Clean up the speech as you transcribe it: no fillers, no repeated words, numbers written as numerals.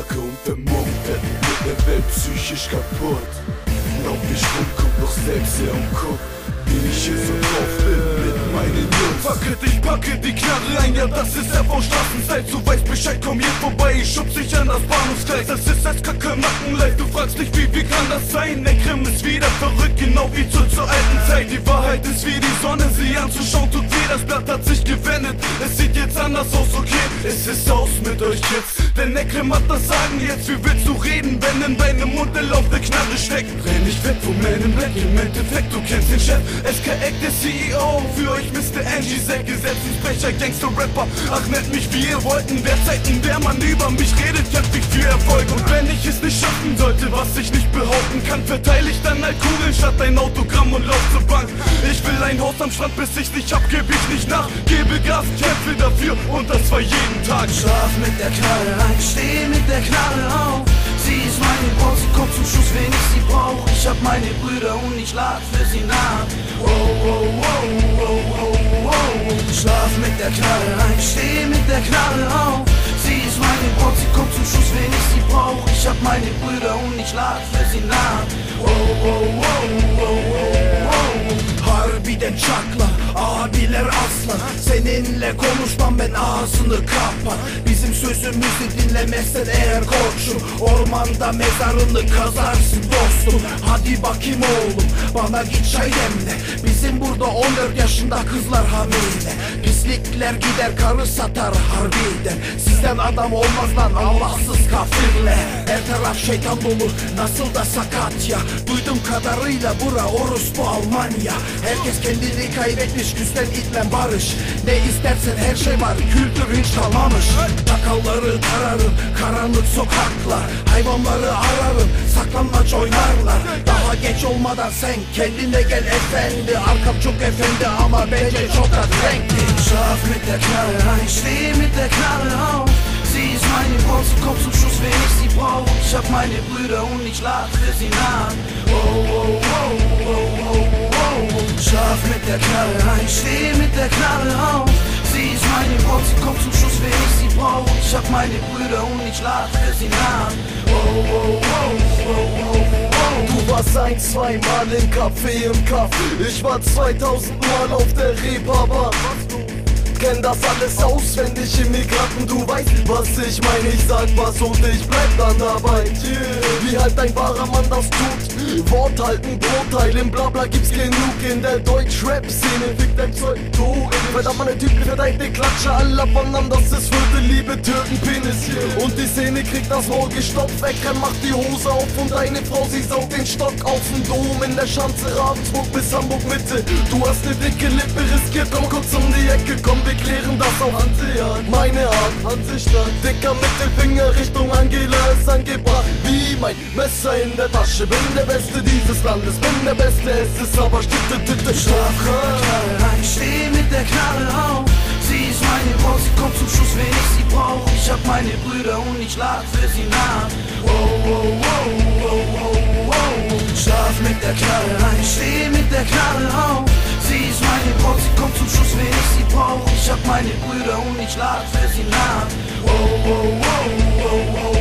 Backe und der Mund werden mit der Welt psychisch kaputt. Lauf ich rum, guck doch selbst her und guck, wie ich hier so drauf bin mit meinen Jungs. Fuck it, ich packe die Knarre ein, ja das ist FV-Straßenzeit. Du weißt Bescheid, komm hier vorbei, ich schub dich an das Bahnhofsgleis. Das ist das Kacke-Nacken-Live, du fragst dich wie kann das sein? EKREM ist wieder verrückt, genau wie zur alten Zeit. Die Wahrheit ist wie die Sonne, sie anzuschauen tut weh, das Blatt hat sich gewendet. Es sieht jetzt anders aus, okay, es ist aus mit euch Kids. Denn EKREM hat das Sagen jetzt, wie willst du reden, wenn in deinem Mund der Lauf der Knarre steckt? Renn nicht weg vom Man in Black, im Endeffekt, du kennst den Chef. SKEK, der CEO, für euch Mr. Angie, sehr Gesetzesbrecher, Gangster-Rapper. Ach, nennt mich wie ihr wollt, in der Zeit, in der man über mich redet, kämpf ich für Erfolg. Und wenn ich es nicht schaffen sollte, was ich nicht behaupten kann, verteile ich dann halt Kugeln statt ein Autogramm und lauf zur Bank. Ich will ein Haus am Strand, bis ich's nicht hab, geb ich nicht nach. Gebe Gas, kämpfe dafür und das war jeden Tag. Schlaf mit der Knarre ein, steh mit der Knarre auf. Sie ist meine Braut, sie kommt zum Schuss, wenn ich sie brauch. Ich hab meine Brüder und ich lad für sie nach. Wow, wow, wow, wow, wow, wow. Schlaf mit der Knarre ein, steh mit der Knarre auf. Sie ist meine Braut, sie kommt zum Schuss, wenn ich sie brauch. Ich hab meine Brüder und ich lad für sie nach. Wow, wow, wow, wow, wow, wow. Harbiden çakla, abiler aslan. Seninle konuşmam, ben ağzını kapat. Bizim sözümüzü dinlemezsen eğer koçum, ormanda mezarını kazarsın dostum. Hadi bakayım oğlum, bana git çay demle. Bizim burada 14 yaşında kızlar hamile. Pislikler gider, karı satar harbiden. Sizden adam olmaz lan Allahsız kafirler. Her taraf şeytan dolu, nasıl da sakat ya. Duydum kadarıyla bura orospu Almanya. Herkes kendini kaybetmiş, küsten itlen barış. Ne istersen her şey var, kültür hiç kalmamış. Takalları tararım, karanlık sokaklar. Hayvanları ararım, saklanmaç oynarlar. Daha geç olmadan sen kendine gel efendi. Arkam çok efendi ama bence çok az renkli. Schlaf mit der Knarre ein, steh mit der Knarre auf. Sie ist meine Braut, sie kommt zum Schuss, wenn ich sie brauch. Ich hab meine Brüder und ich lad für sie nach. Wow, wow, wow, wow, wow, wow. Schlaf mit der Knarre ein, steh mit der Knarre auf. Sie ist meine Braut, sie kommt zum Schuss, wenn ich sie brauch. Ich hab meine Brüder und ich lad für sie nach. Wow, wow, wow, wow, wow, wow. Du warst 1, 2 Mal im Café im Kaff. Ich war 2000 Mal auf der Reeperbahn. Kenn das alles auswendig, Immigranten, du weißt, was ich meine. Ich sag was und ich bleib dann dabei. Wie halt ein wahrer Mann das tut. Wort halten, Brot teilen, Blabla gibt's genug in der Deutsch-Rap-Szene. Fick dein Zeug, du. Verdammt, meine Typen verdammt, die Klatsche aller wandern. Das ist für die liebe Türkenpenis. Und die Szene kriegt das Maul gestopft. EKREM macht die Hose auf und deine Frau, sie saugt den Stock auf den Dom. In der Schanze, Ravensburg bis Hamburg Mitte. Du hast ne dicke Lippe riskiert, komm kurz um die Ecke, komm. Wir klären das auf Hanseat, meine Art, Hansestadt. Dicker Mittelfinger Richtung Angela ist angebracht. Wie mein Messer in der Tasche. Bin der Beste dieses Landes, bin der Beste, es ist aber Stitte. Schlaf mit der Knarre ein, steh mit der Knarre auf. Sie ist meine Braut, sie kommt zum Schuss, wenn ich sie brauch. Ich hab meine Brüder und ich lad für sie nach. Wow, wow, wow, wow, wow, wow. Schlaf mit der Knarre ein, steh mit der Knarre auf. Sie ist meine Braut, sie kommt zum Schuss, wenn ich sie brauch. Ich hab meine Brüder und ich lad für sie nach. Wow, wow, wow, wow, wow.